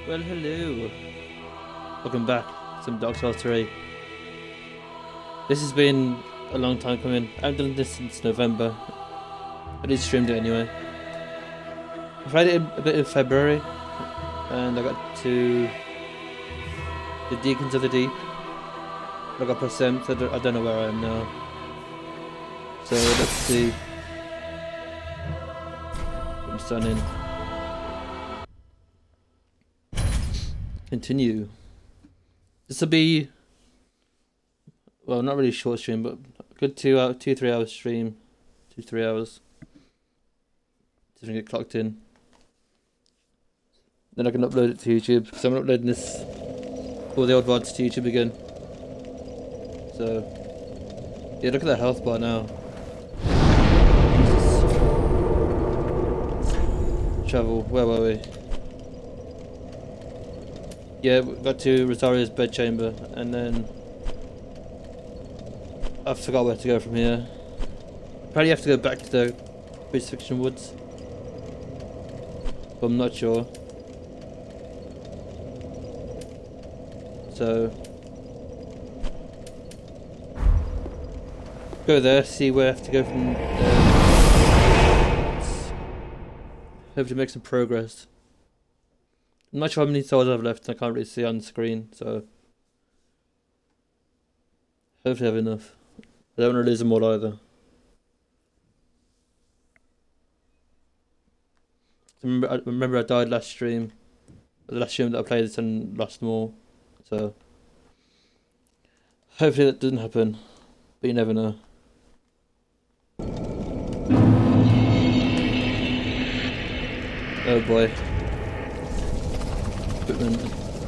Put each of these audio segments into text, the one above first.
Well, hello. Welcome back to some Dark Souls 3. This has been a long time coming. I haven't done this since November. I did streamed it anyway. I played it a bit in February, and I got to the Deacons of the Deep. I got percent. I don't know where I am now. So let's see. I'm stunning. Continue. This will be, well, not really short stream, but a good 3 hours stream. 2-3 hours. Just get clocked in. Then I can upload it to YouTube. So I'm uploading this, all the old VODs to YouTube again. So, yeah, look at that health bar now. Jesus. Travel, where were we? Yeah, we got to Rosario's bedchamber, and then I forgot where to go from here. Probably have to go back to the Crucifixion Woods, but I'm not sure. So go there, see where I have to go from there. Hope to make some progress. I'm not sure how many souls I've left, and I can't really see on the screen, so hopefully I have enough. I don't want to lose them all either. I remember I died last stream. The last stream that I played this and lost them all. So hopefully that doesn't happen. But you never know. Oh boy. Equipment.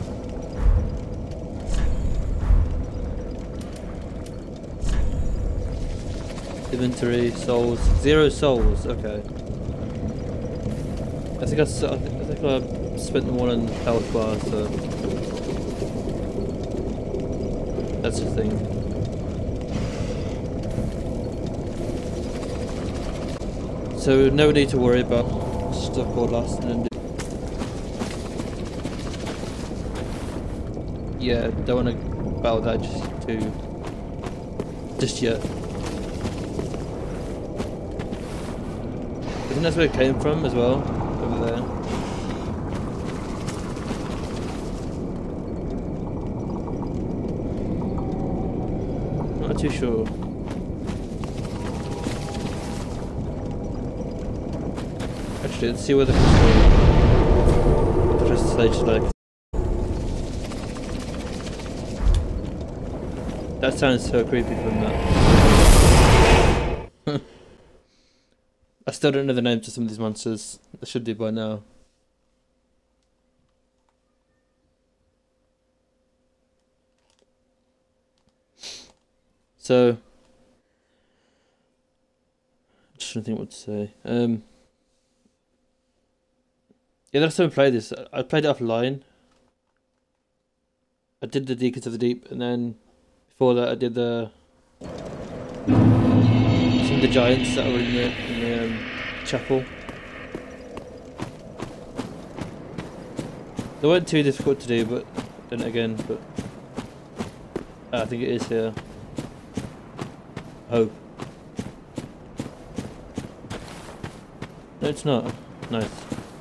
Inventory, souls. 0 souls, okay. I think I spent them all in health bar, so that's the thing. So no need to worry about stuff or lost and yeah, don't want to battle that just yet. I think that's where it came from as well, over there. Not too sure. Actually, let's see where the stage is like. That sounds so creepy from that. I still don't know the names of some of these monsters. I should do by now. So, just trying to think what to say. Yeah, that's how I played this. I played it offline. I did the Deacons of the Deep, and then before that I did some of the giants that were in the chapel. They weren't too difficult to do, but then again, I think it is here. I hope. No, it's not. Nice.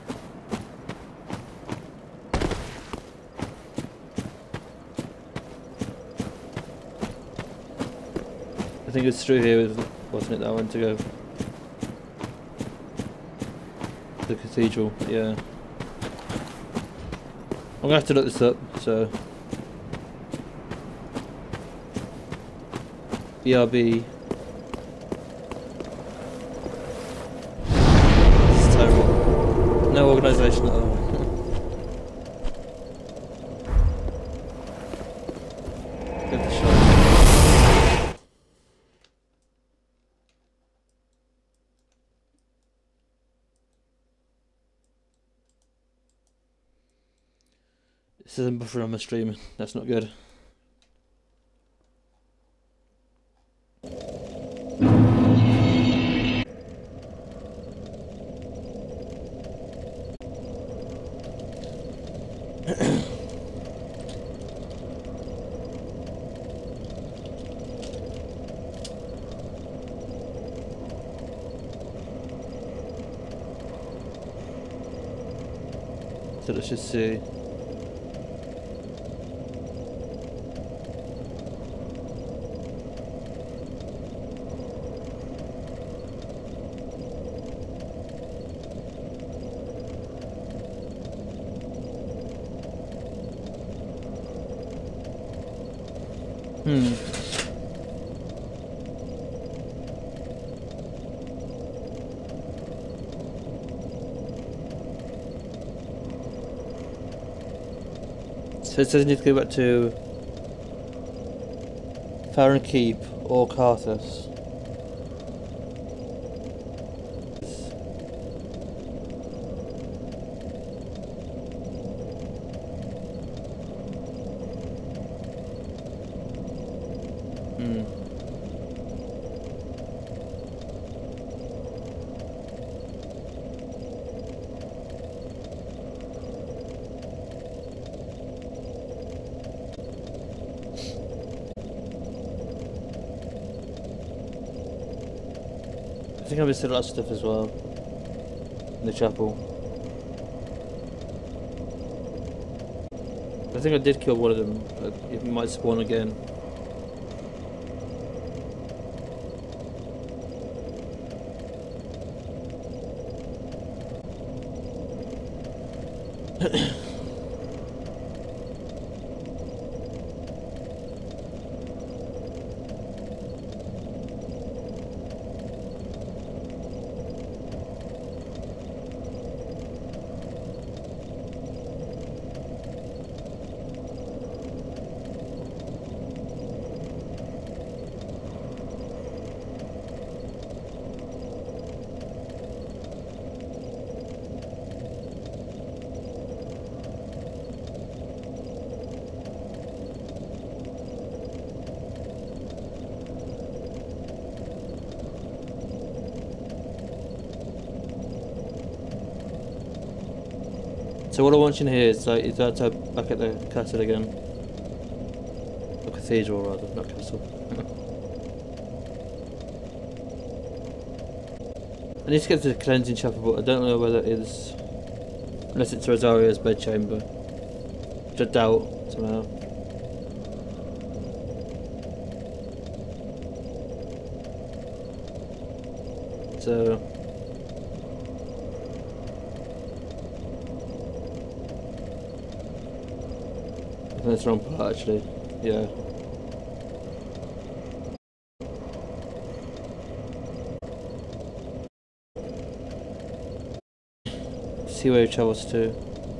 I think it's through here, wasn't it, that I went to go? The cathedral, yeah. I'm gonna have to look this up, so. BRB. This is terrible. No organisation at all. Give it a shot. This isn't buffering on my stream. That's not good. So let's just see. So it says I need to go back to Farron Keep or Carthus. I think I missed a lot of stuff as well in the chapel. I think I did kill one of them. It might spawn again. So what I want you to hear is that back at the castle again. The cathedral rather, not castle. I need to get to the cleansing chapel, but I don't know whether it is, unless it's Rosario's bedchamber, which I doubt somehow. So I think that's the wrong part actually. Yeah. See where he travels to.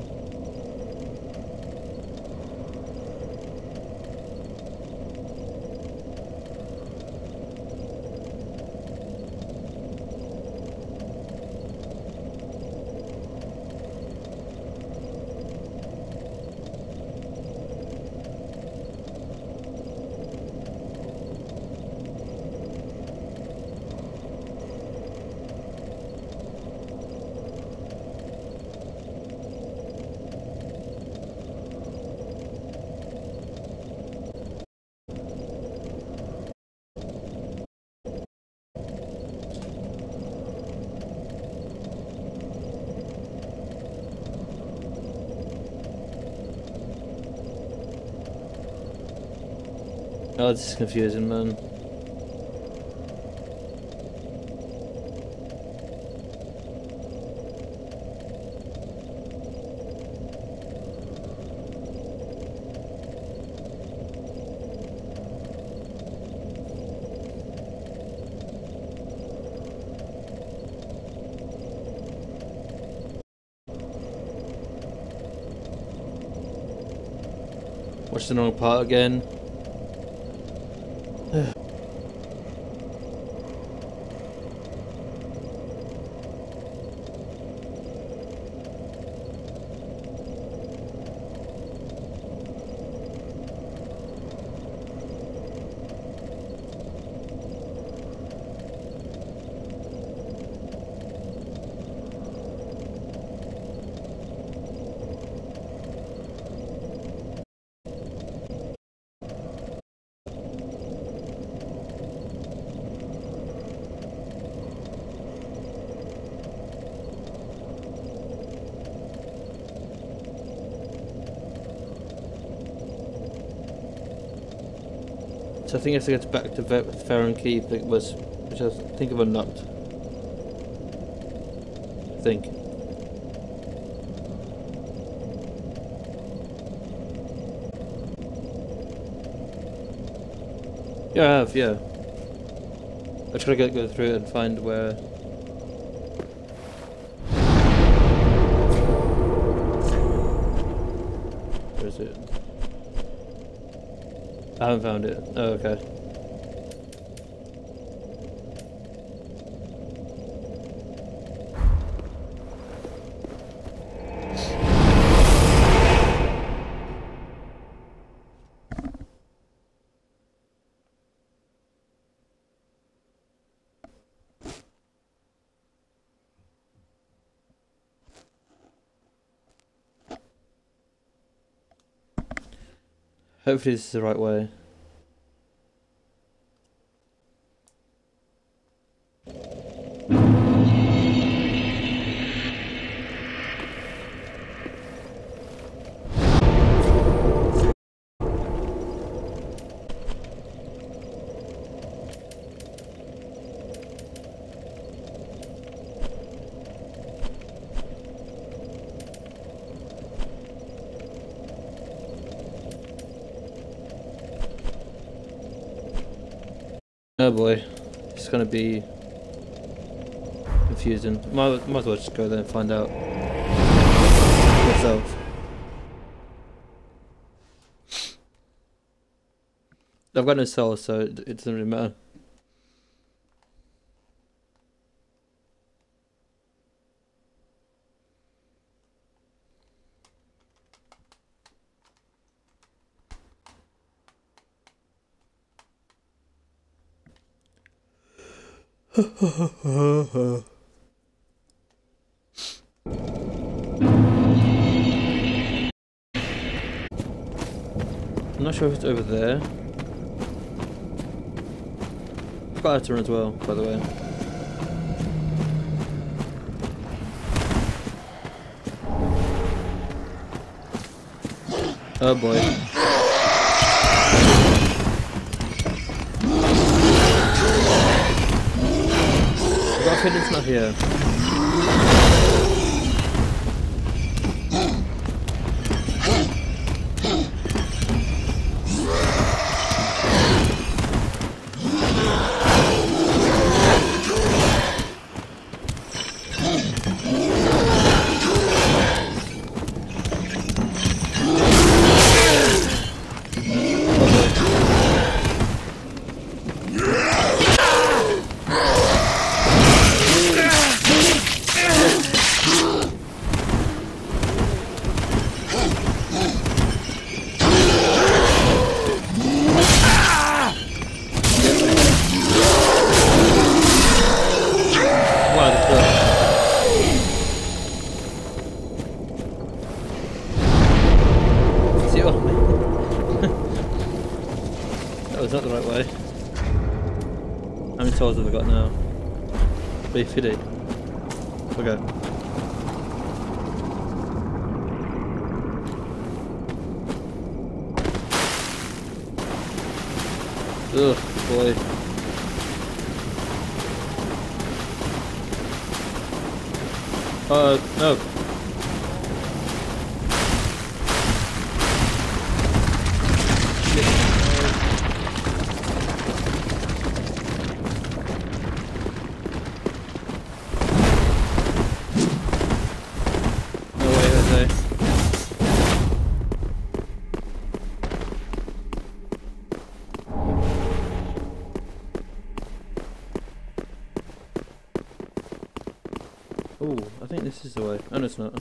Oh, this is confusing, man. Watch the wrong part again. So I think I have to get back to Farron Keep, which I think I've unlocked. I think. Yeah, I have, yeah. I try to go through it and find where... Where is it? I haven't found it. Oh, okay. Hopefully this is the right way. Oh boy, it's gonna be confusing. Might as well just go there and find out myself. I've got no soul, so it doesn't really matter. I'm not sure if it's over there. I've got to run as well, by the way. Oh boy. I've got a feeling it's not here. That was not the right way. How many souls have I got now? 350. Okay. Ugh, boy. No. Oh, I think this is the way. Oh, no, it's not.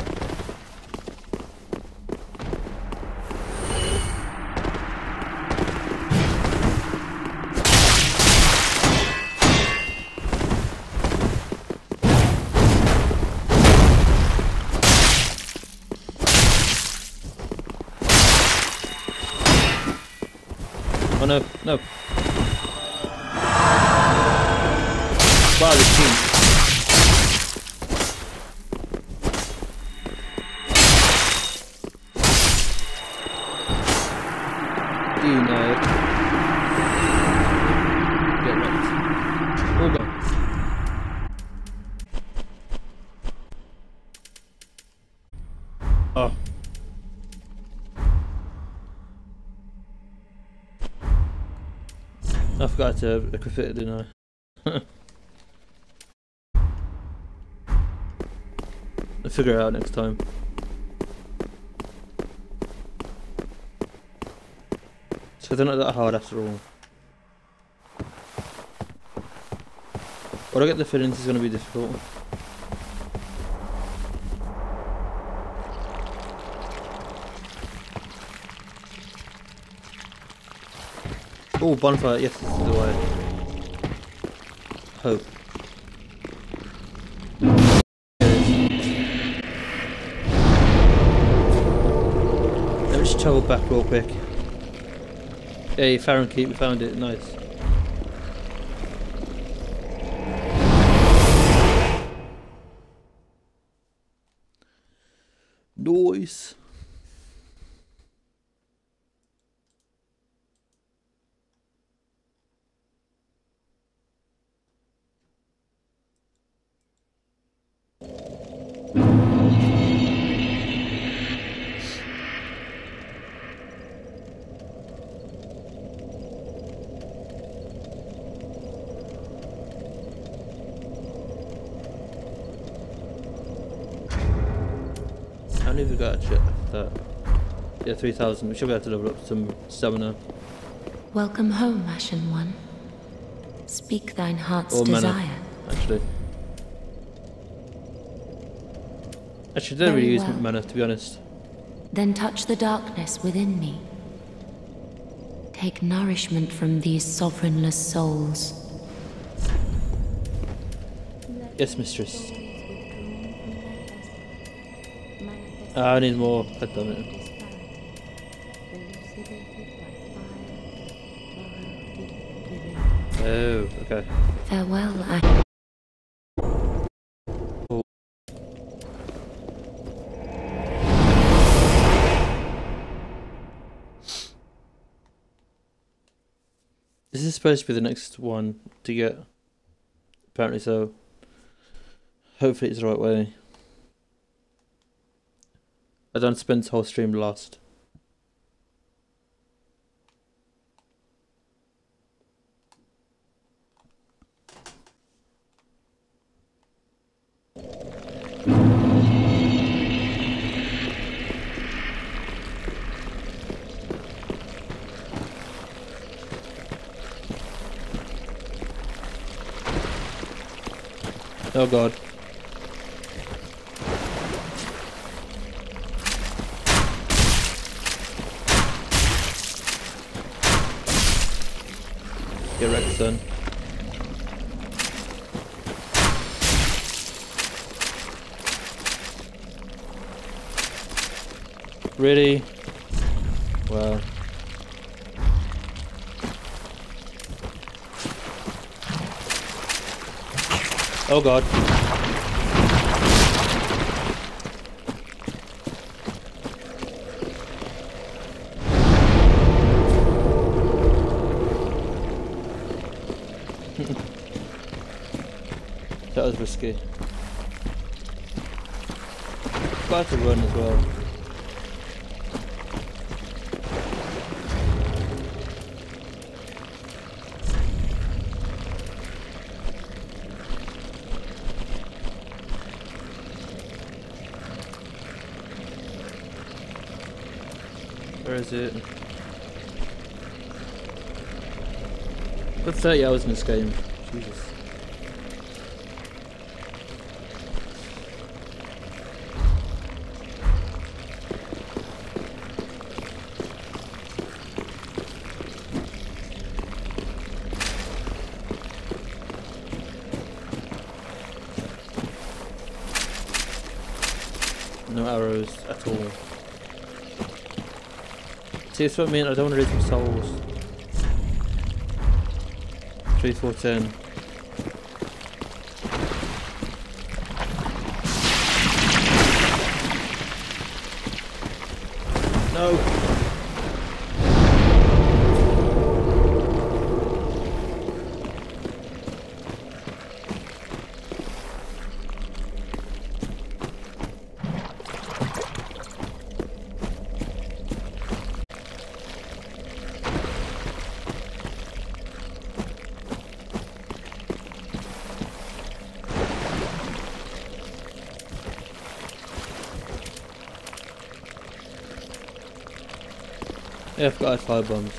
Oh no, no. Wow, this team. Do you know? Oh. I forgot to equip it, didn't I? I'll figure it out next time. So they're not that hard after all. But I get the feeling this is going to be difficult. Oh, bonfire, yes, this is the way. Hope. Let me just travel back real quick. Hey, Farron Keep, we found it, nice. Nice. How many have we got actually after that? Yeah, 3,000. We should be able to level up some stamina. Welcome home, Ashen One. Speak thine heart's Or mana, desire. actually. Actually, I don't Very really use well. mana, to be honest. Then touch the darkness within me. Take nourishment from these sovereignless souls. Yes, mistress. I need more. God damn it. Oh, okay. Farewell, Ashen. This is supposed to be the next one to get. Apparently so. Hopefully it's the right way. I don't spend the whole stream lost. Oh god. Get wrecked, son. Really? Wow. Oh god. That was risky. Quite a run as well. Where is it? Got 30 hours in this game. Jesus. No arrows at all. See, that's what I mean, I don't want to lose my souls. 3, 4, 10. No! Yeah, I forgot I had fire bombs.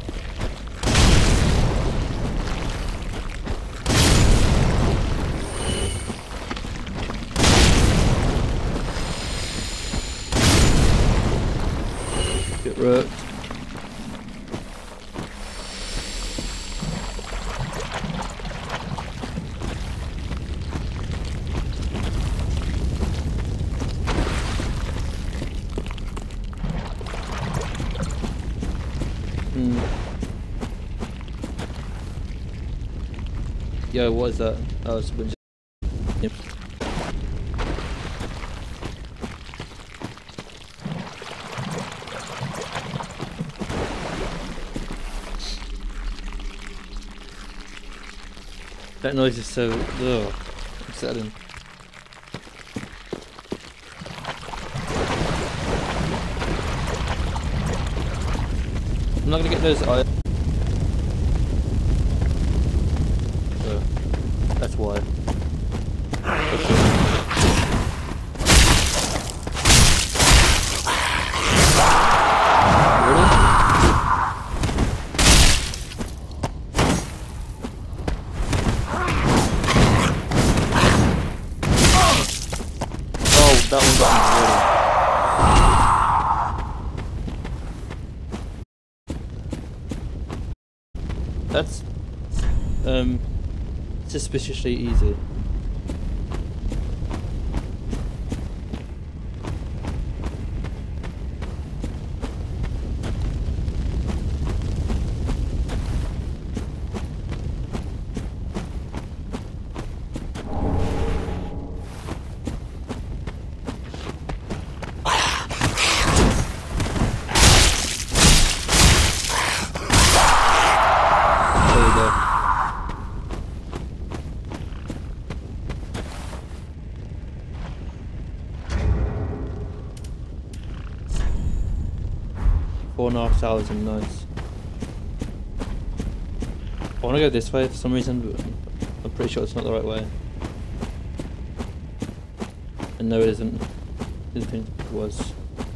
Get wrecked. Yo, what is that? Oh, it's a bunch of... Yep. That noise is so... ugh, upsetting. I'm not gonna get those items. That's why. Really? Oh, that one got me. That's suspiciously easy. There we go. Four and a half thousand, nice. I want to go this way for some reason, but I'm pretty sure it's not the right way. And no, it isn't. Didn't think it was.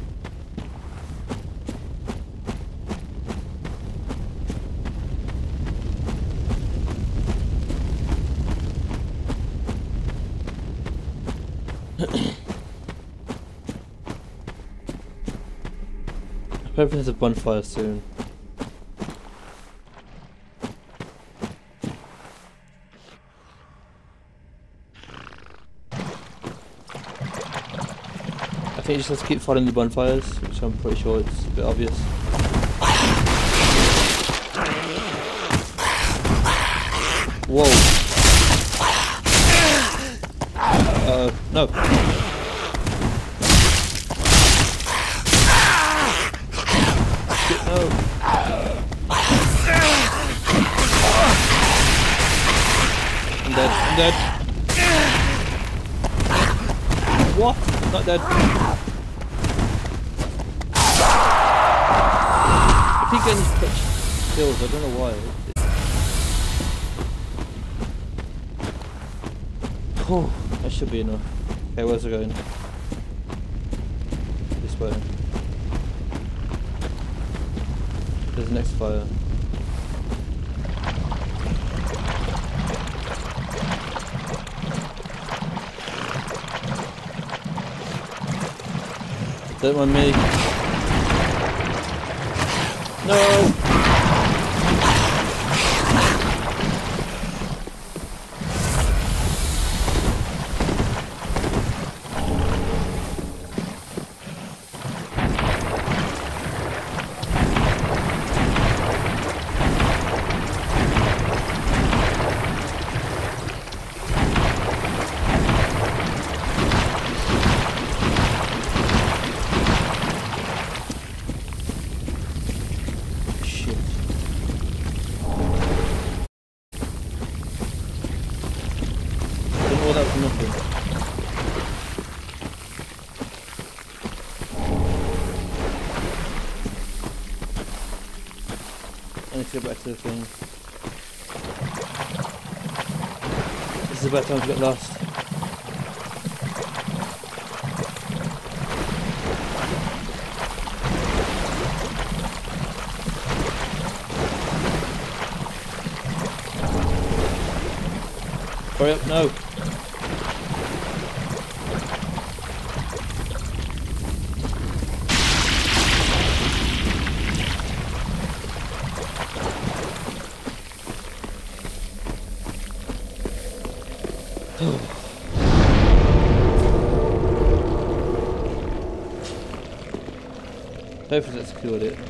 I'm hoping there's a bonfire soon. I think you just have to keep following the bonfires, which I'm pretty sure it's a bit obvious. Whoa. No. Shit, no. I'm dead. I'm dead. What? Not dead. I keep getting such kills, I don't know why. Oh, that should be enough. Okay, where's it going? This way. There's the next fire. Don't mind me. No! All that for nothing. I need to go back to the thing. This is a bad time to get lost. Hurry up, no! Hopefully that secured it.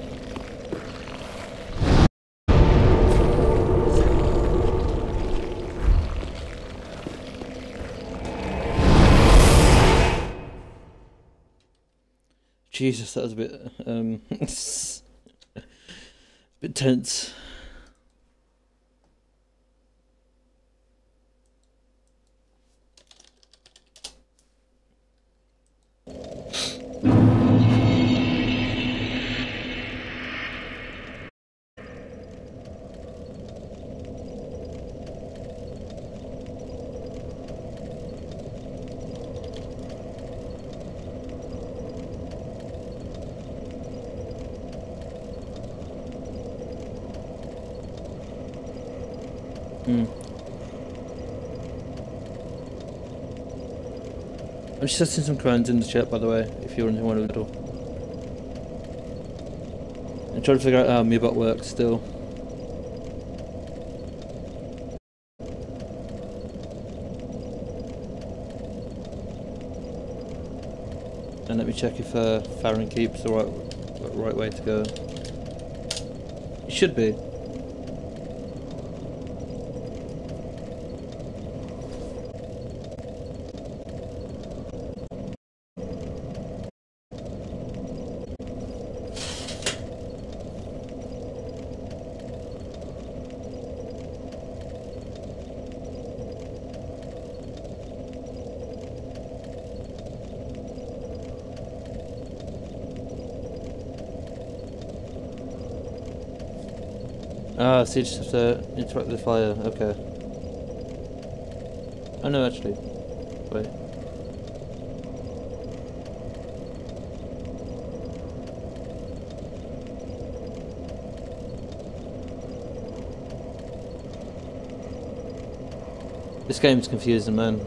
Jesus, that was a bit bit tense. I'm just testing some commands in the chat, by the way, if you're wondering at all. I'm trying to figure out how Mubot works still. And let me check if Farron Keep's the right way to go. It should be. Ah, so you just have to interact with the fire, okay. Oh no, actually. Wait. This game's confusing, man.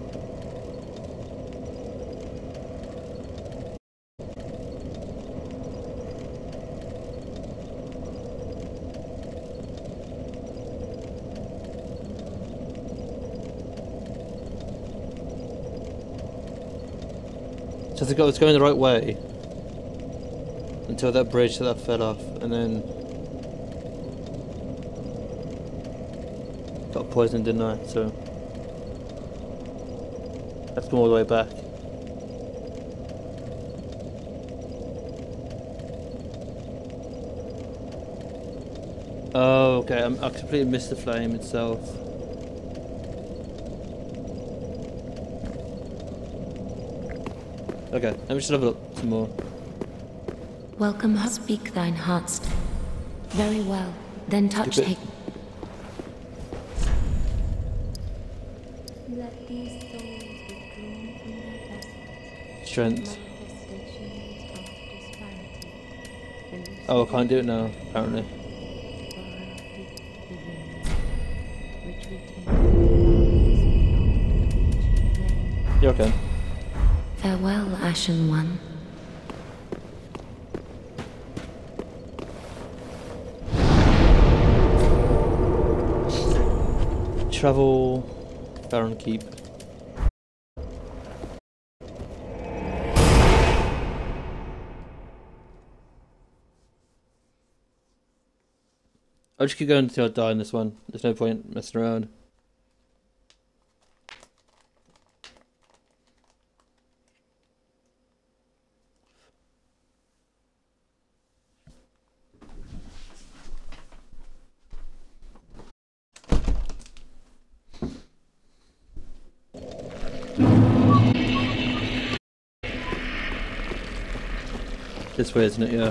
So I think I was going the right way until that bridge that fell off, and then got poisoned, didn't I? So let's go all the way back. Oh, okay. I completely missed the flame itself. Okay, let me just have a look some more. Welcome, speak thine heart's. Very well. Then touch take. Let these souls withdrawn from their vessels. Strength. Manifestations of disparity. Oh, I can't do it now, apparently. Which retain You're okay. Farewell, Ashen One. Travel, Farron Keep. I'll just keep going until I die in this one. There's no point messing around. This way, isn't it? Yeah.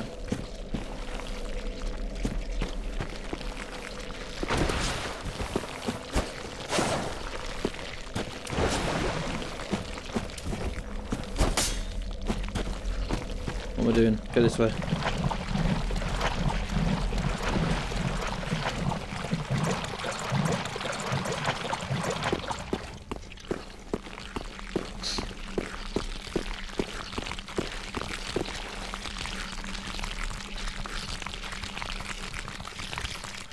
What am I doing? Go this way.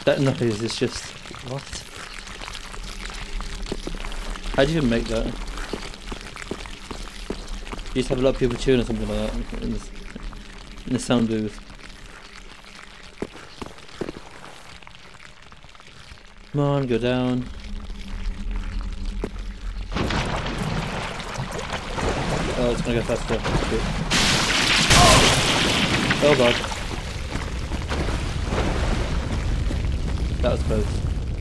That noise is just... what? How do you even make that? You used to have a lot of people chewing or something like that in the sound booth. Come on, go down. Oh, it's gonna go faster. Shit. Oh god. That was close.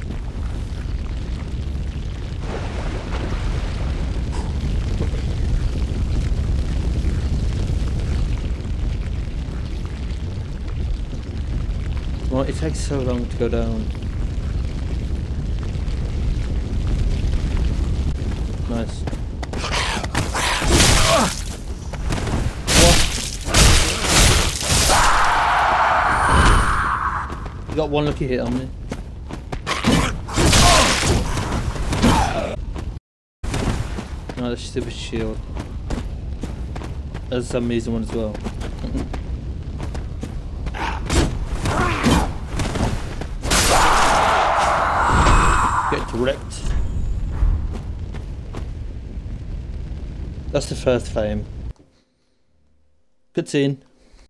Well, it takes so long to go down. Nice. You got one lucky hit on me. No, that's stupid shield. There's some amazing one as well. Get wrecked. That's the first flame. Good scene.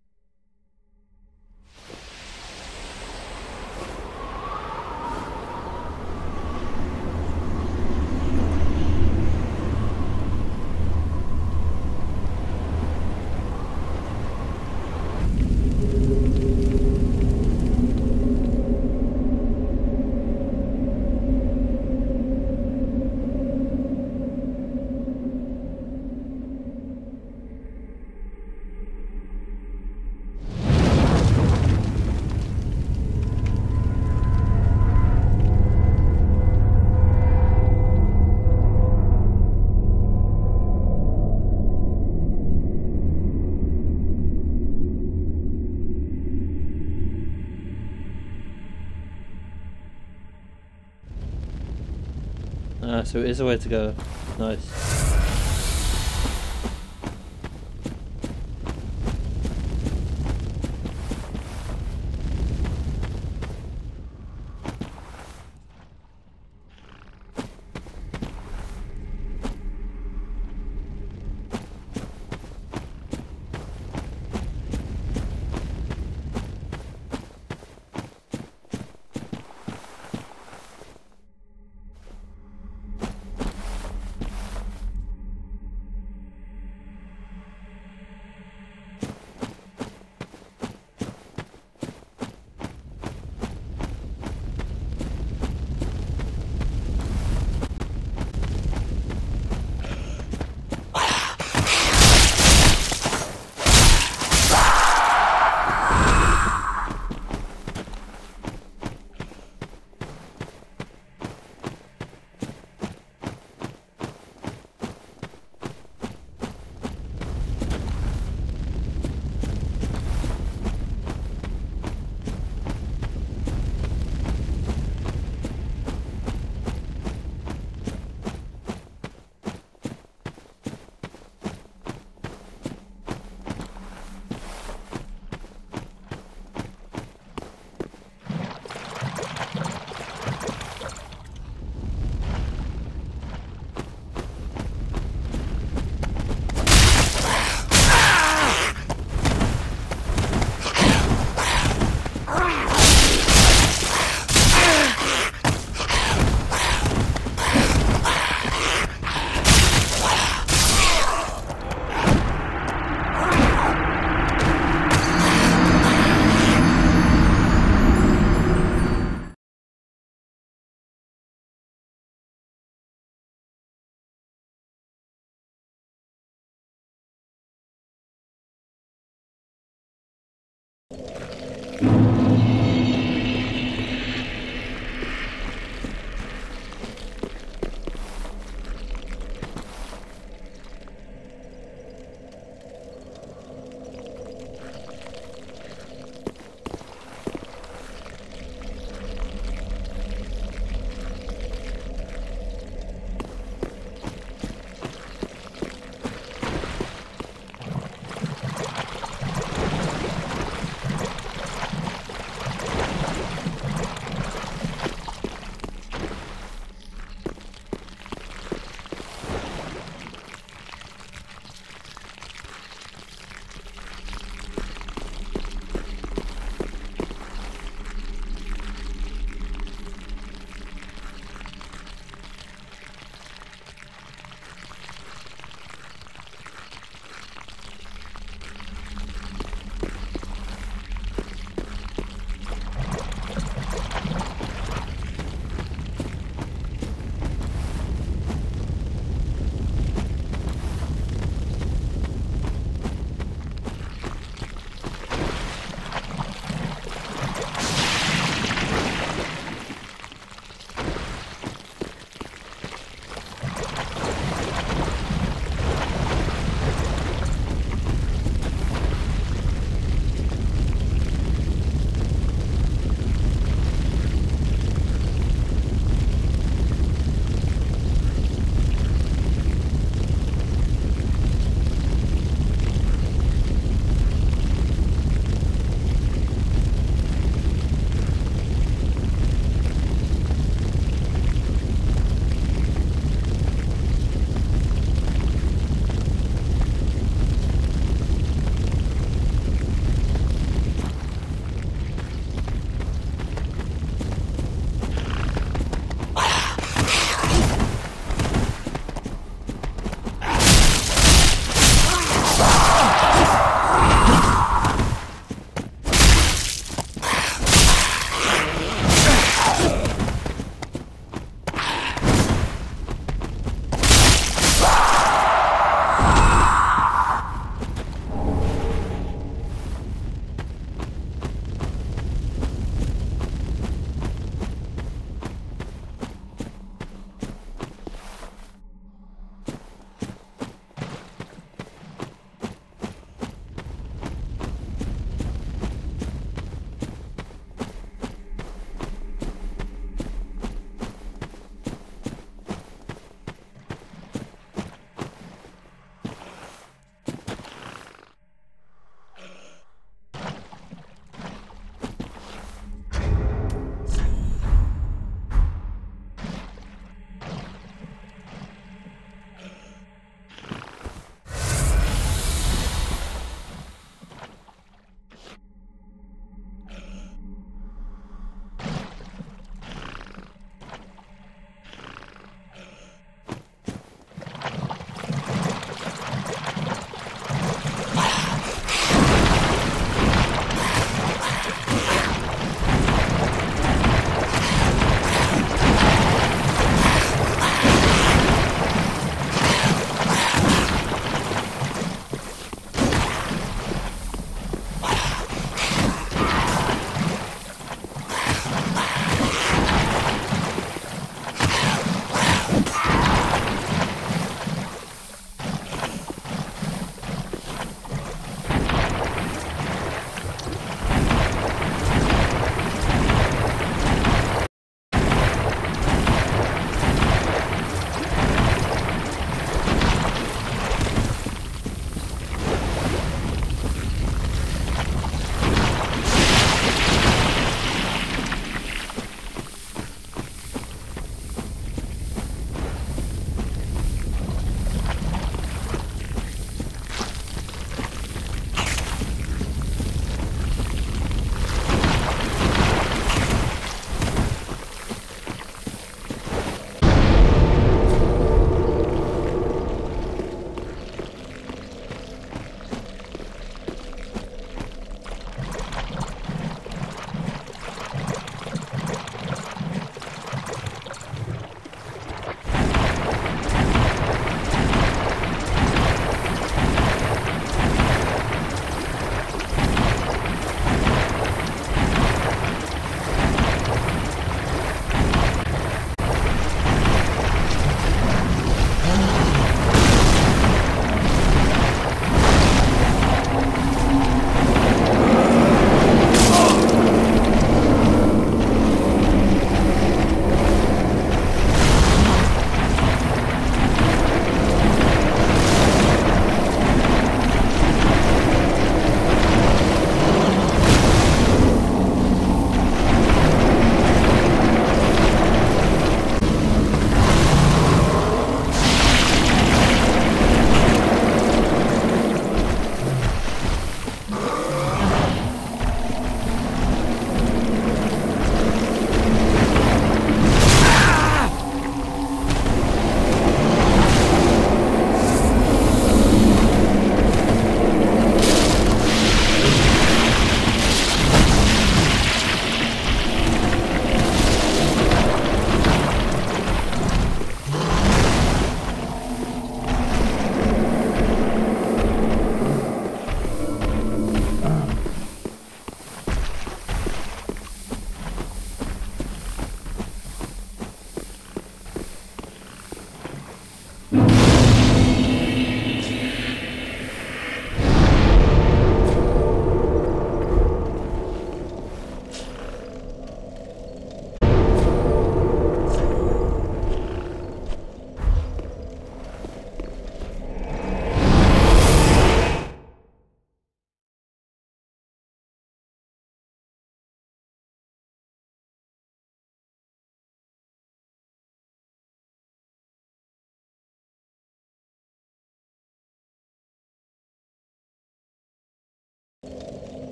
So it is a way to go. Nice.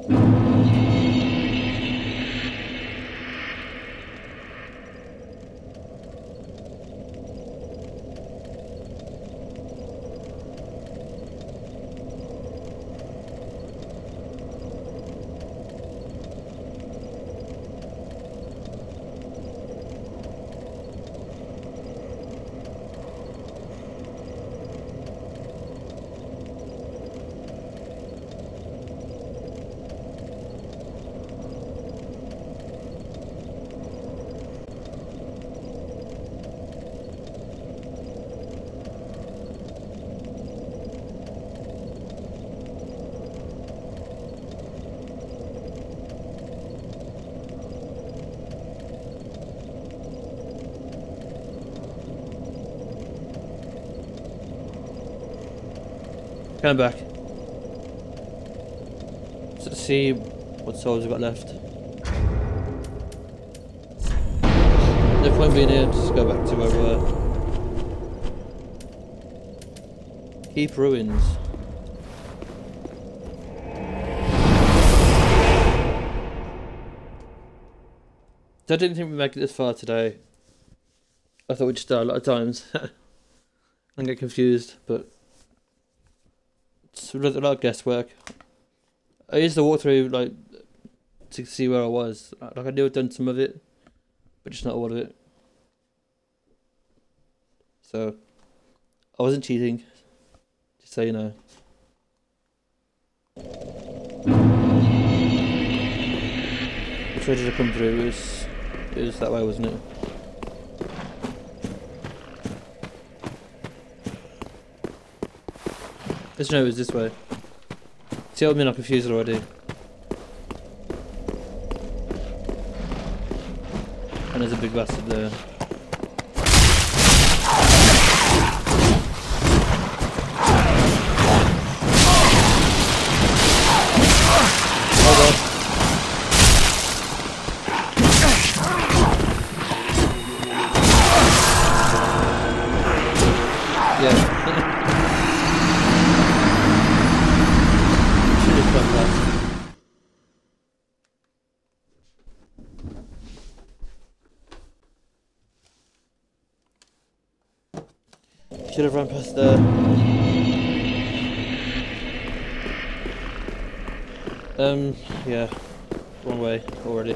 Coming back. So to see what souls we've got left. No point being here, just go back to where we were. Keep ruins. So I didn't think we'd make it this far today. I thought we'd just die a lot of times and get confused, but it's a lot of guesswork. I used the walkthrough like to see where I was. Like I knew I'd done some of it, but just not all of it. So I wasn't cheating, just so you know. Which way did I come through? It was that way, wasn't it? Let's know it was this way. See what I mean? I'm confused already. And there's a big bastard there. Hold on. Yeah. Should have run past there. Yeah, wrong way already.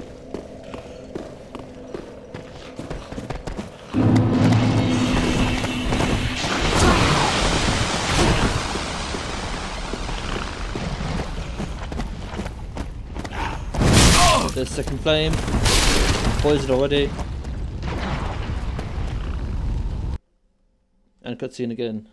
There's second flame. Poisoned already. And cutscene again.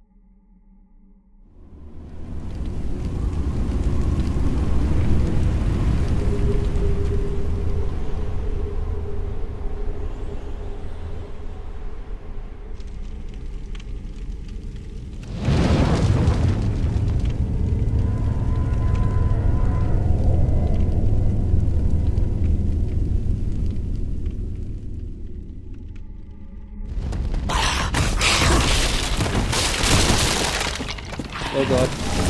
Oh god.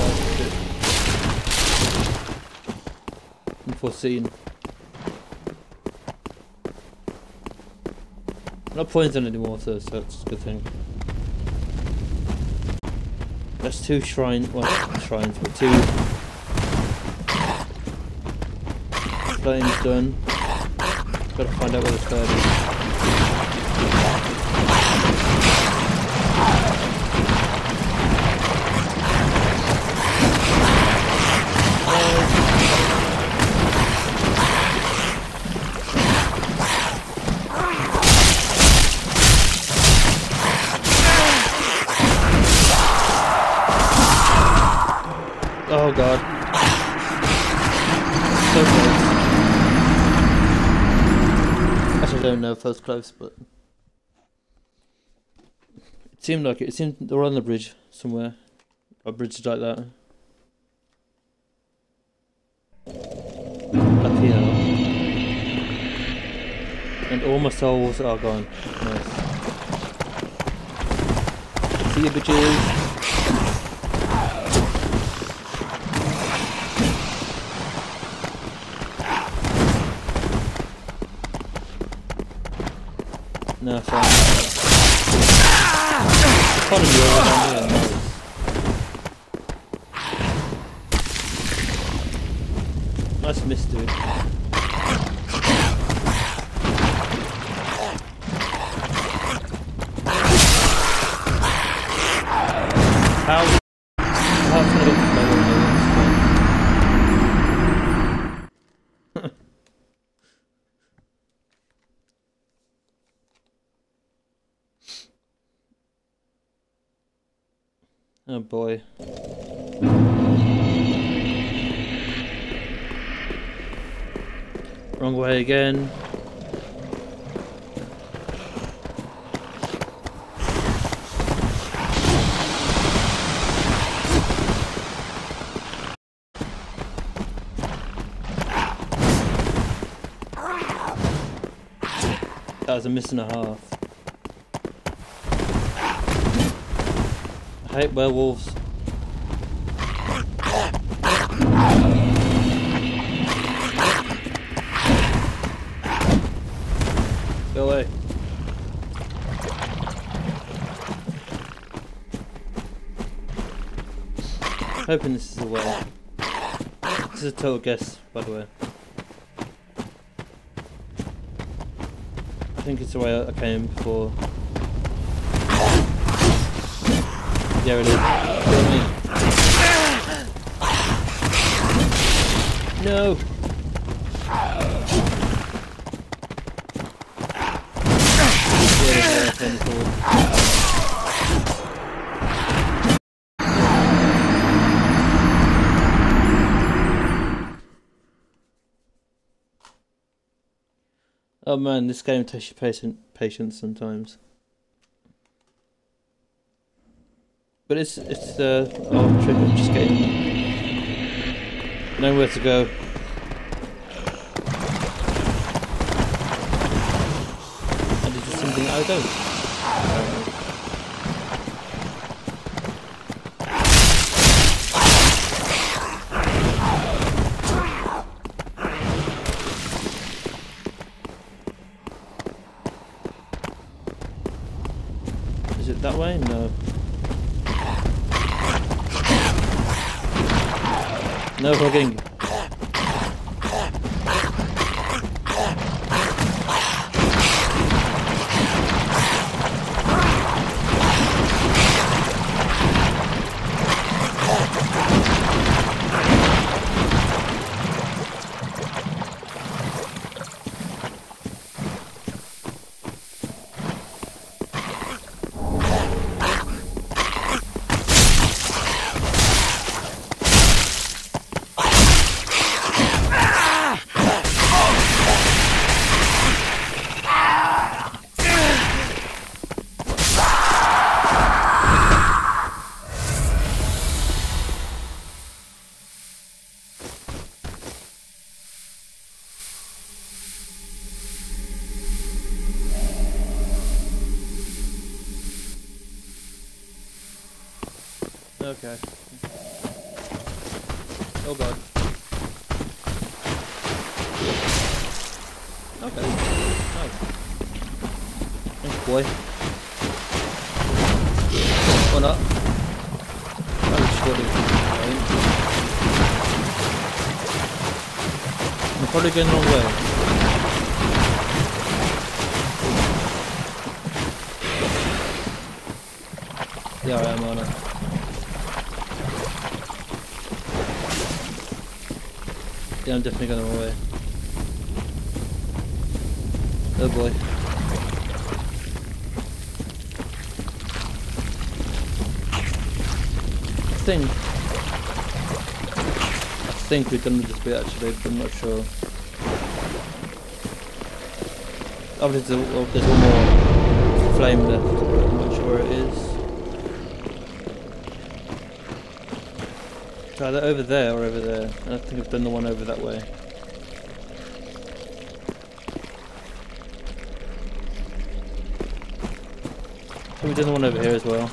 Unforeseen. I'm not poisoned anymore, so that's a good thing. That's two shrines, well, not shrines, but two flames done. Gotta find out where the third is. Oh god. So close. Actually I don't know if I was close, but it seemed like it. It seemed they were on the bridge somewhere. A bridge like that. Up here. And all my souls are gone. Nice. See you bitches. No, sorry. Follow you over down here. Nice miss, dude. How? How can I go play one of those? Oh boy. Wrong way again. That was a miss and a half. I hate werewolves. Go away. Hoping this is the way. This is a total guess, by the way. I think it's the way I came before. Yeah, it is. Kill me. No! Yeah, turn forward. Oh man, this game tests your patience sometimes. But it's the old trick of just getting nowhere to go. And it's just something I don't. Is it that way? No. No hugging. Okay. Oh god. Okay. Nice. Thanks, boy. Or not. That was shorty. I'm probably going the wrong way. Yeah, I am on it. Yeah, I'm definitely going the wrong way. Oh boy. I think we've done with this bit actually, but I'm not sure. Obviously there's one more flame left, but I'm not sure where it is. It's either over there or over there. I don't think I've done the one over that way. I think we've done the one over here as well.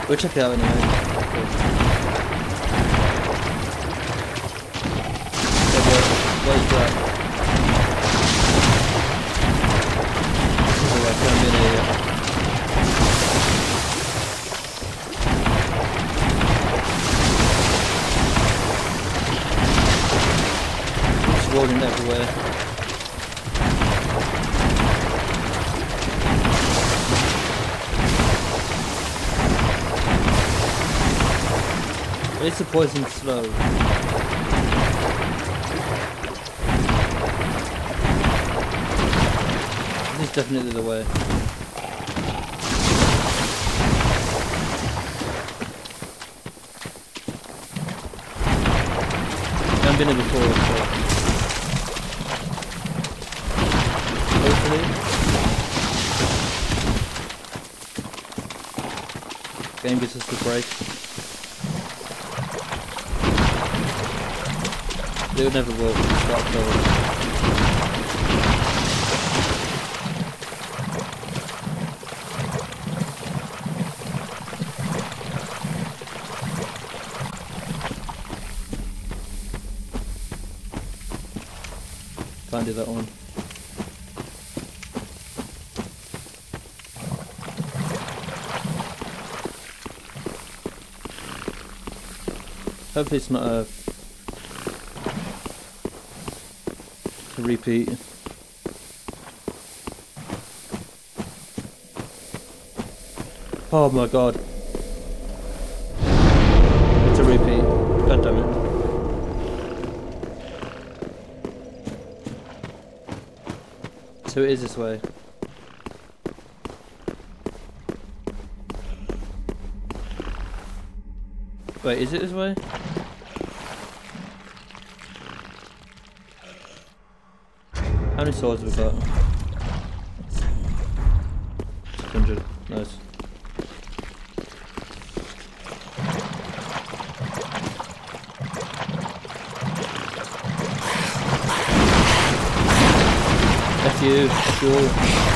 We'll check it out anyway. What is that? Oh, I can't be in here yet. It's rolling everywhere. It's a poison slow. This is definitely the way. I've been here before, so hopefully. Game gets us the break. It never will start going. Can't do that one. Hopefully it's not a repeat. Oh my god. It's a repeat. God damn it. So it is this way. Wait, is it this way? How many swords have we got? 600. Nice. F you, sure.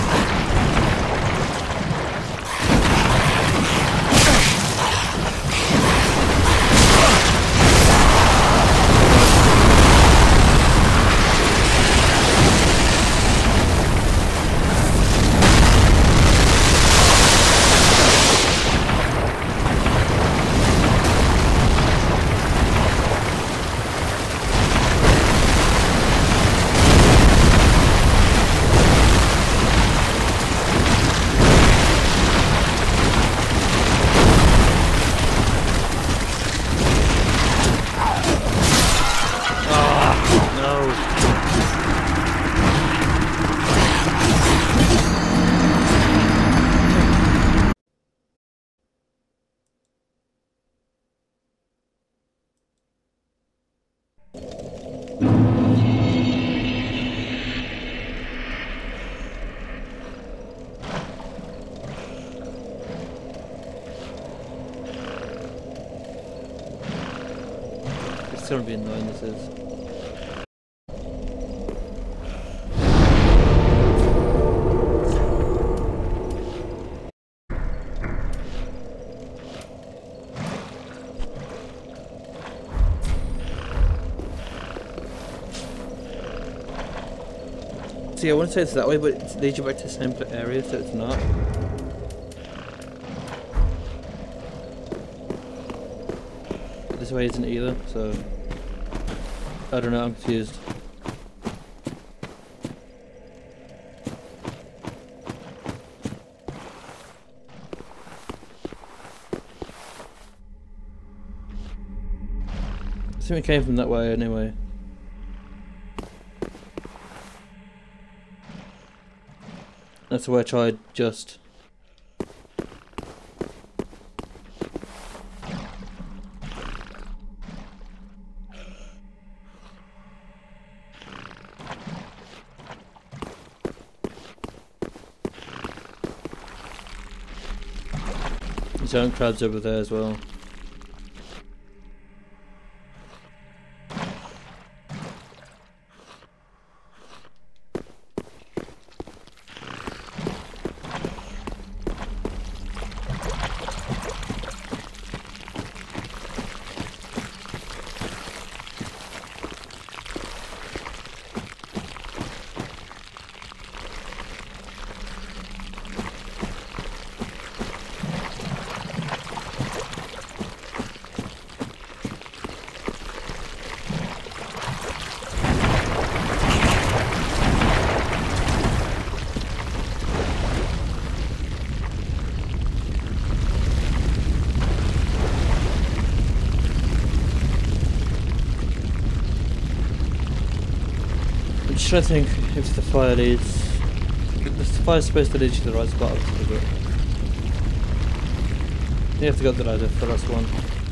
It's gonna be annoying, this is. See, I want to say it's that way, but it leads you back to the same area, so it's not. This way isn't either, so I don't know, I'm confused. I think we came from that way anyway. That's where I tried just. Giant crabs over there as well. trying to think if the fire leads. The fire's supposed to lead you to the right spot, obviously, but you have to go up the ladder for the last one.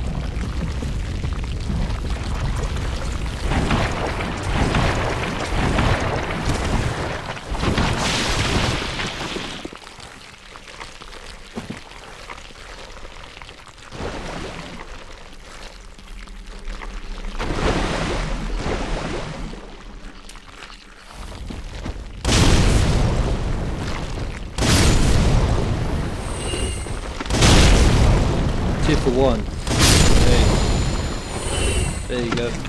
For one. There you go.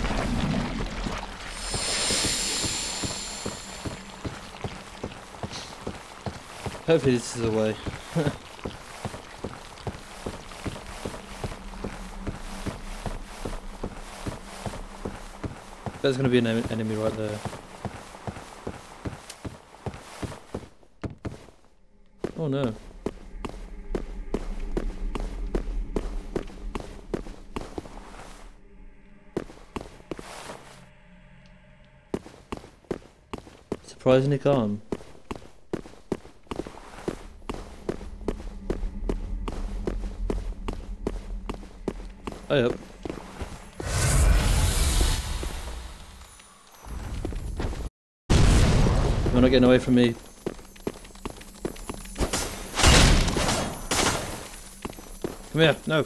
Hopefully this is the way. There's going to be an enemy right there. Oh no. Surprisingly calm. Oh yep. You're not getting away from me. Come here, no.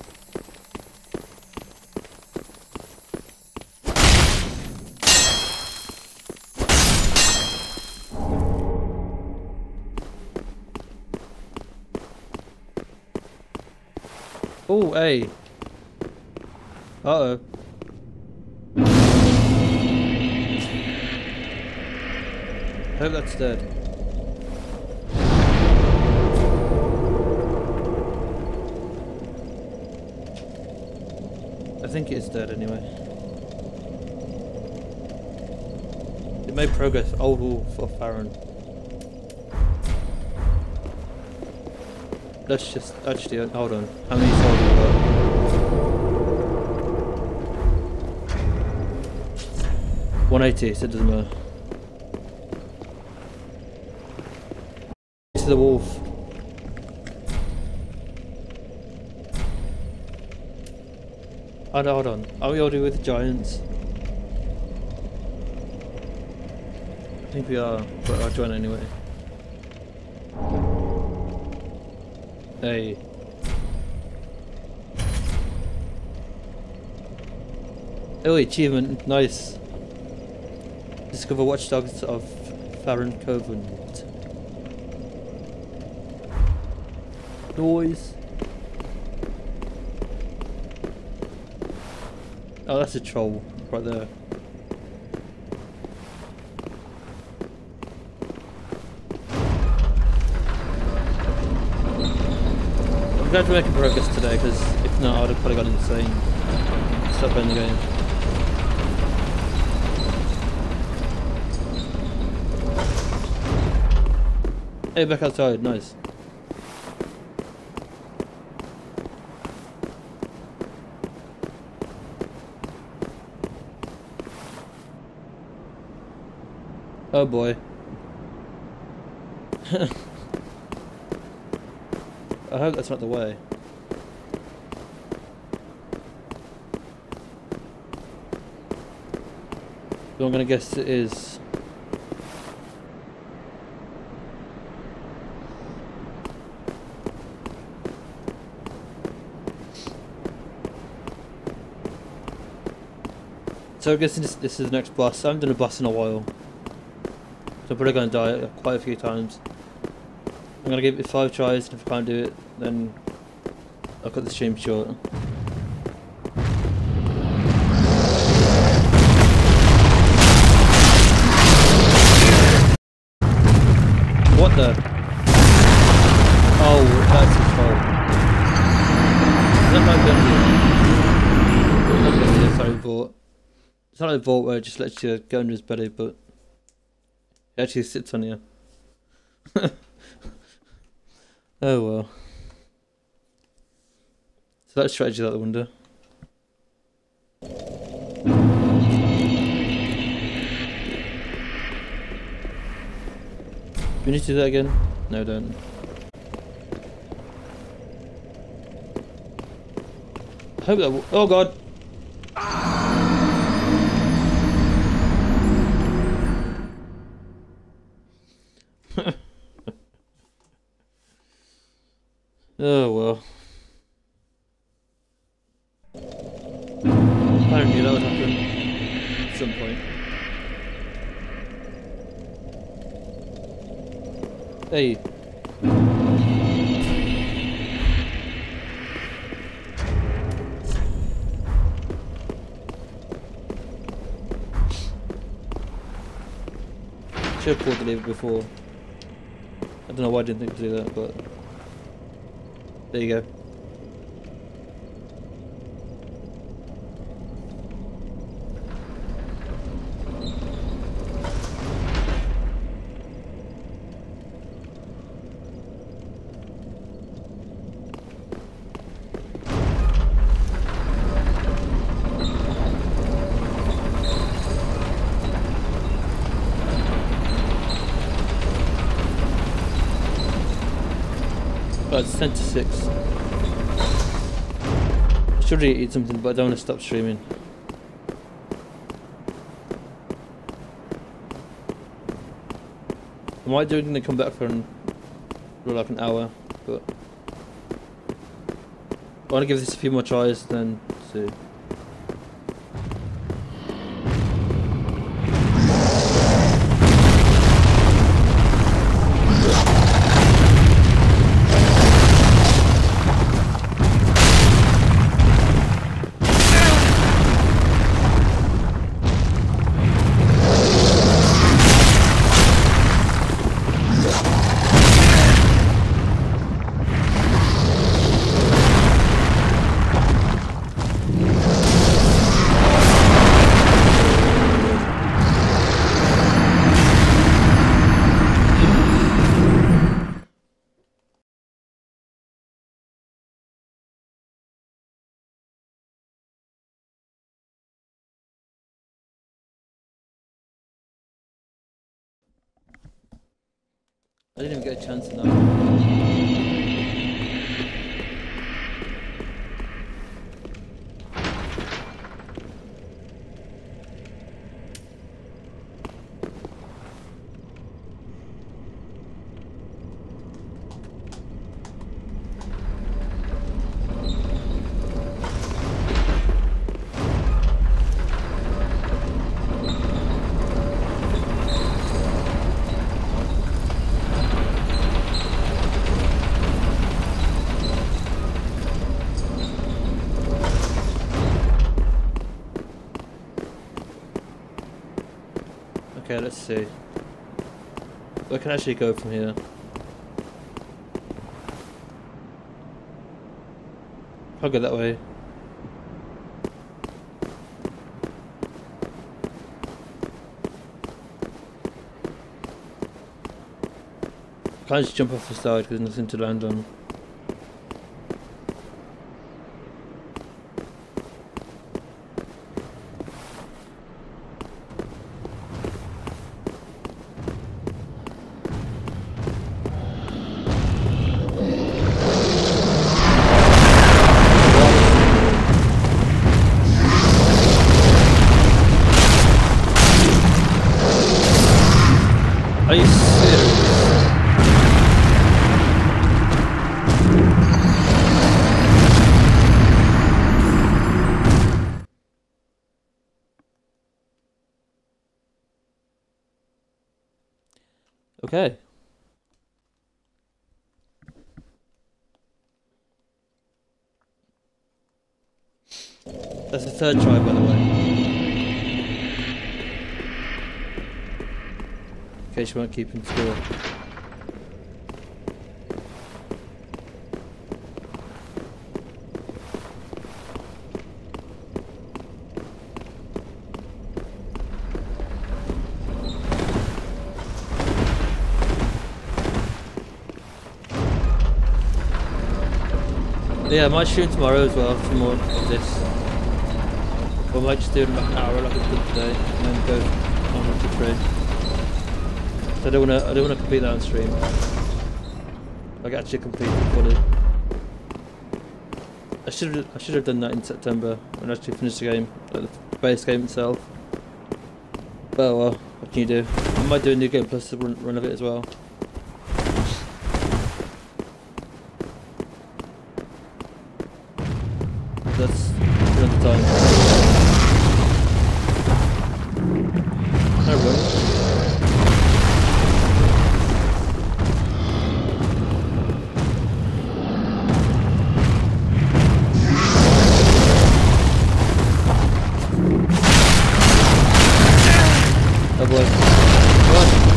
Oh, hey. Uh-oh. Hope that's dead. I think it is dead anyway. It made progress. Old Wolf of Farron. Let's just actually hold on. How many souls have we got? 180, so it doesn't matter. To the wolf. Oh no, hold on. Are we already with the giants? I think we are, but I'll join anyway. Hey. Oh, achievement, nice. Discover watchdogs of Farron Covenant. Noise. Oh, that's a troll right there. I'm glad we're making progress today, because if not, I would have probably gone insane. Stop playing the game. Hey, back outside, nice. Oh boy. I hope that's not the way. So I'm gonna guess it is. So I'm guessing this is the next boss. I haven't done a boss in a while. So I'm probably going to die quite a few times. I'm going to give it 5 tries, and if I can't do it, then I'll cut the stream short. What the? Oh, that's his fault. Is that not Bendy? Sorry, Vought. It's not like Vought where it just lets you go under his belly, but it actually sits on you. Oh well. So that strategy out the window. we need to do that again? No, don't. I hope that. Oh god! Oh well. Apparently that would happen at some point. Hey. Should have pulled the lever before. I don't know why I didn't think to do that, but there you go. Oh, it's 10 to 6. I should really eat something, but I don't want to stop streaming. I might do it and then come back for like an hour, but I want to give this a few more tries, then see. I didn't even get a chance in that. Okay, let's see. I can actually go from here. I'll go that way. I can't just jump off the side because there's nothing to land on. Are you serious? Okay. That's the third try, by the way. In case you weren't keeping score. Yeah, I might stream tomorrow as well, some more of this. Or I might just do it in like an hour like I've done today, and then go on with the train. So I don't wanna complete that on stream. Like actually complete it fully. I should have done that in September when I actually finished the game, like the base game itself. But well, what can you do? I might do a new game plus the run of it as well. That's another time. No run. Oh boy. Run!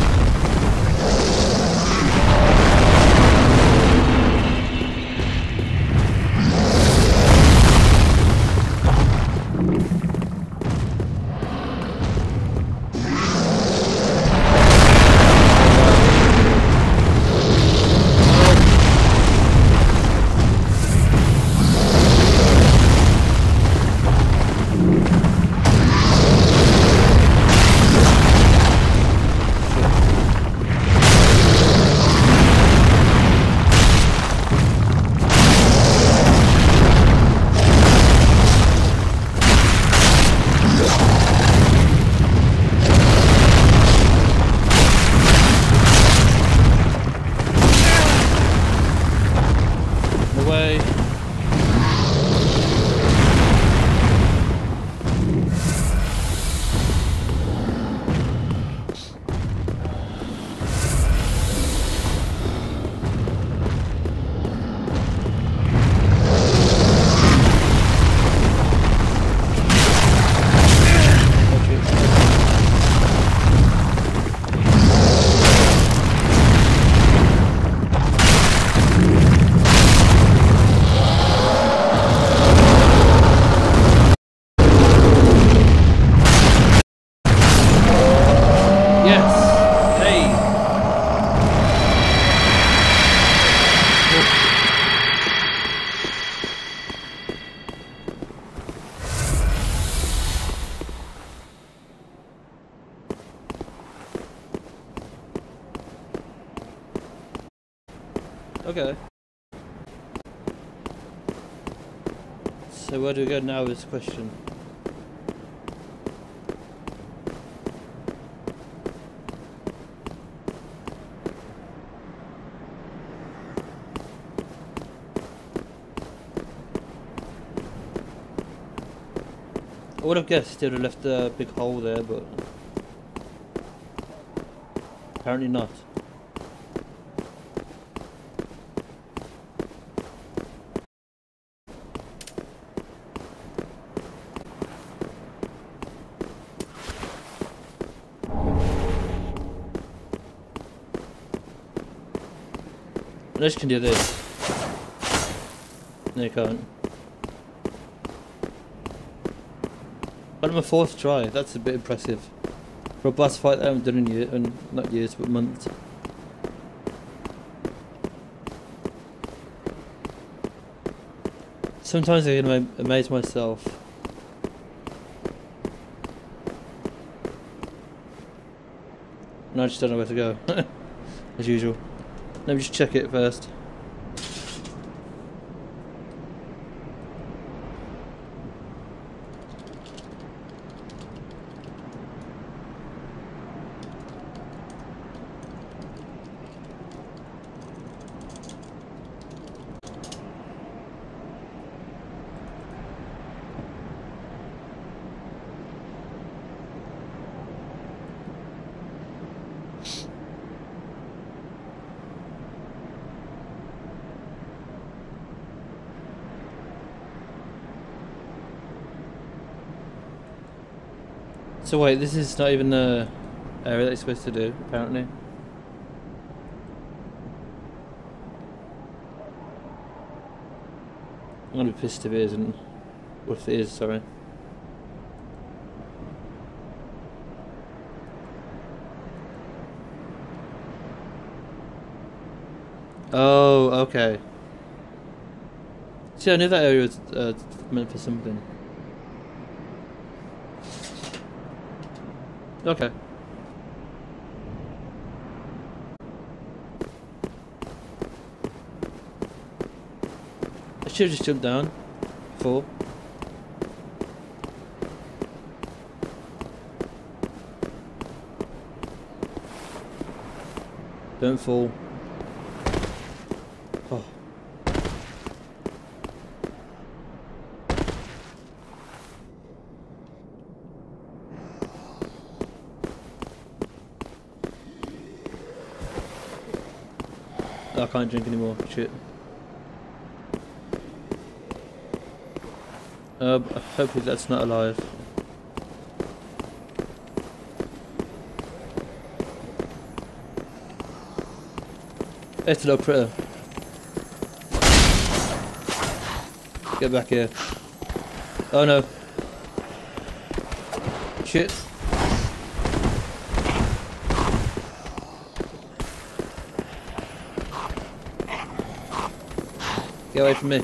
Away. Yes! Hey! Okay. So where do we go now is the question. I would have guessed they would have left a big hole there, but apparently not. Unless you can do this. No, you can't. But on my fourth try, that's a bit impressive. For a boss fight I haven't done in years, and not years, but months. Sometimes I can amaze myself. And I just don't know where to go. As usual. Let me just check it first. So wait, this is not even the area that you're supposed to do, apparently. I'm gonna be pissed if it isn't. Or if it is, sorry. Oh, okay. See, I knew that area was meant for something. should have just jumped down before. Don't fall. Oh. I can't drink anymore. Shit. Hopefully that's not alive. It's a little critter. Get back here. Oh no. Shit. Get away from me.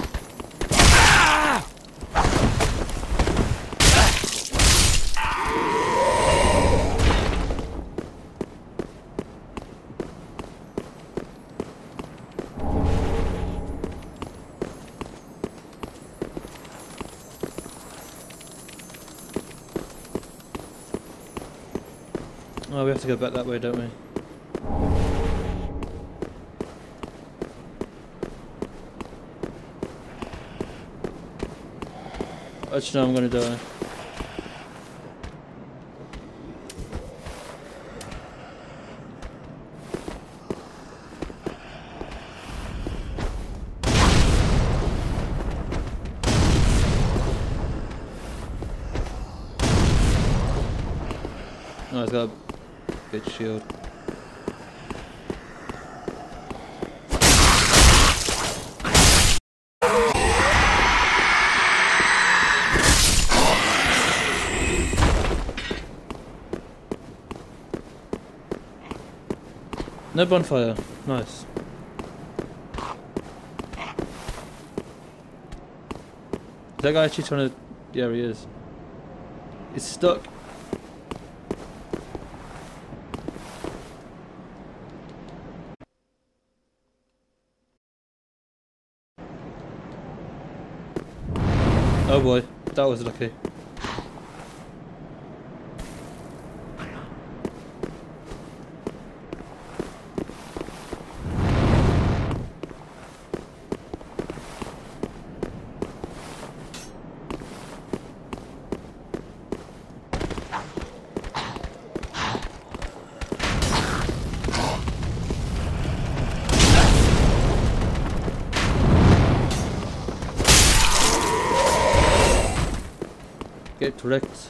Oh, we have to go back that way, don't we? Actually, no, I'm gonna die. Oh, he's got a good shield. No bonfire. Nice. Is that guy actually trying to... Yeah, he is. He's stuck. Oh boy, that was lucky. Get correct.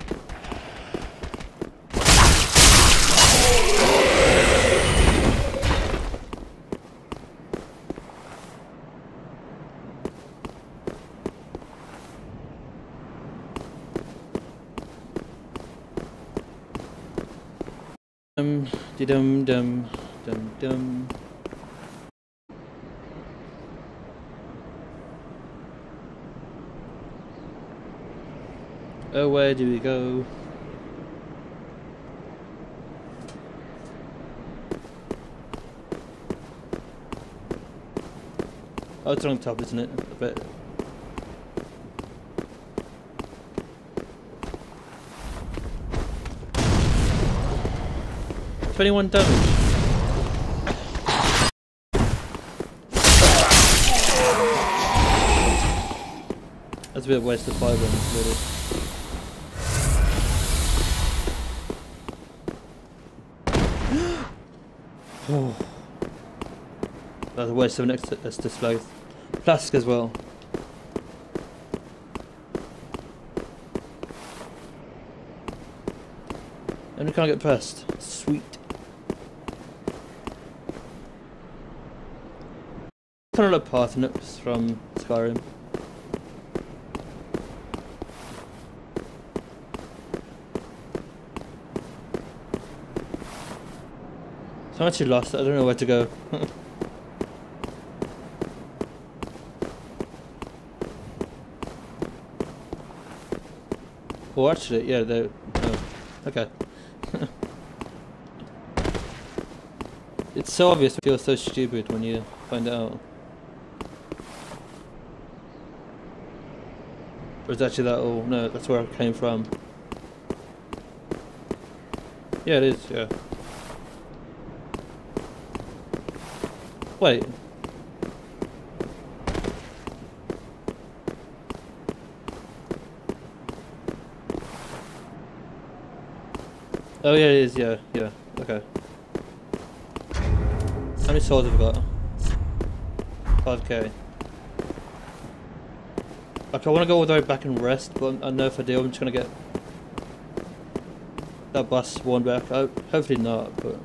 Dum dum dum dum. Oh, where do we go? Oh, it's on top, isn't it? I bet. $21 damage. That's a bit of a waste of fibre, really. Oh. That's a waste of an extra slow. Flask as well. And we can't get past. Sweet. Kind of like Parthenops from Skyrim. So I'm actually lost, I don't know where to go. Oh, actually, yeah, they... Oh, okay. It's so obvious, it feels so stupid when you find it out. Or is actually that all? No, that's where I came from. Yeah, it is, yeah. Wait. Oh yeah, it is, yeah, yeah, okay. How many swords have I got? 5k. Okay, I want to go all the way back and rest, but I know if I do, I'm just going to get that boss spawned back. Hopefully not, but...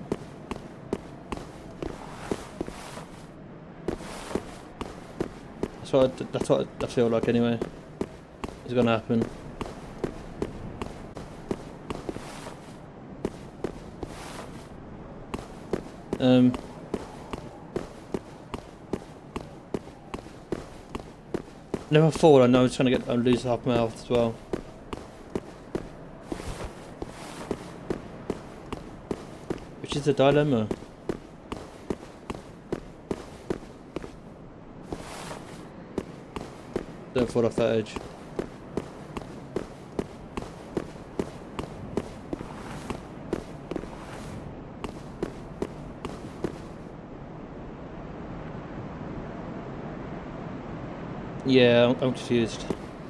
That's what I feel like anyway. It's going to happen. Never fall. I know I'm just trying to lose half my health as well. Which is a dilemma. Don't fall off that edge. Yeah, I'm confused.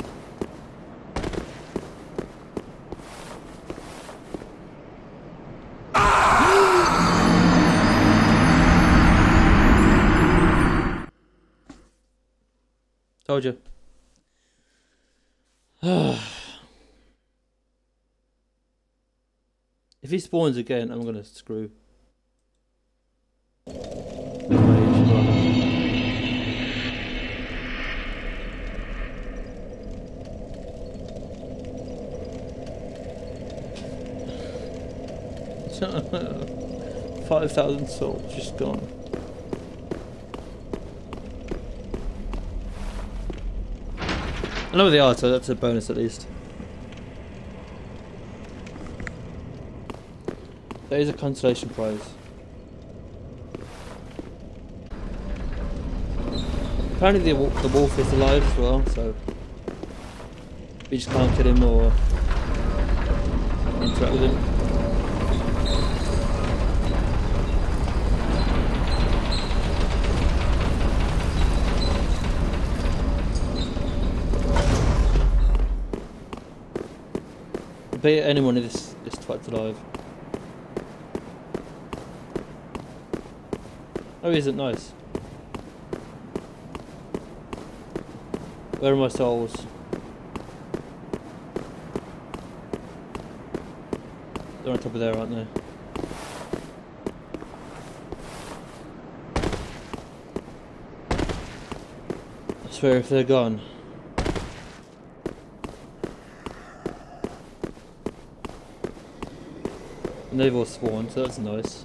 Told you. If he spawns again, I'm gonna screw. Rage. 5,000 souls just gone. I know where they are, so that's a bonus at least. There is a consolation prize. Apparently the wolf is alive as well, so we just can't kill him or interact with him. I bet anyone in this twat's alive. Oh, isn't nice. Where are my souls? They're on top of there, aren't they? I swear if they're gone. And they've all spawned, so that's nice.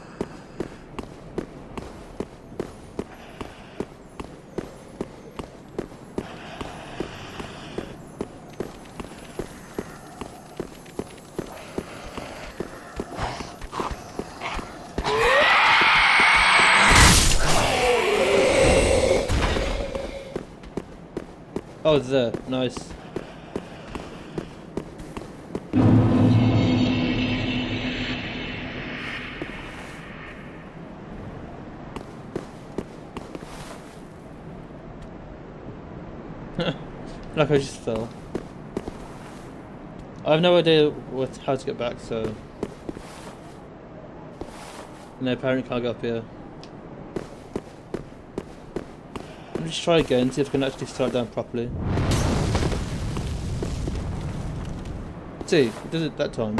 Oh, it's there. Nice. Like I just fell. I have no idea how to get back, so... No, apparently can't go up here. Let's try again, see if we can actually start down properly. See, it did it that time.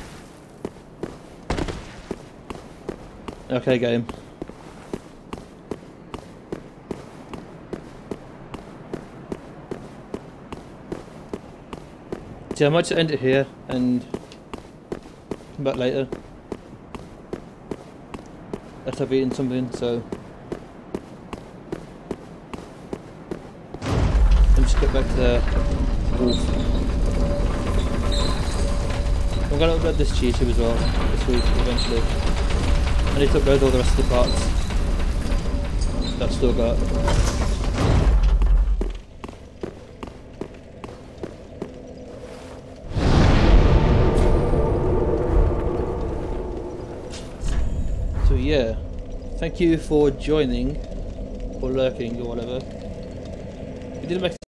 Okay, game. See, I might just end it here and come back later. After I've eaten something, so... Just get back to the wolf. I'm going to upload this to YouTube as well this week eventually. I need to upload all the rest of the parts that I've still got. yeah, thank you for joining or lurking or whatever. We did make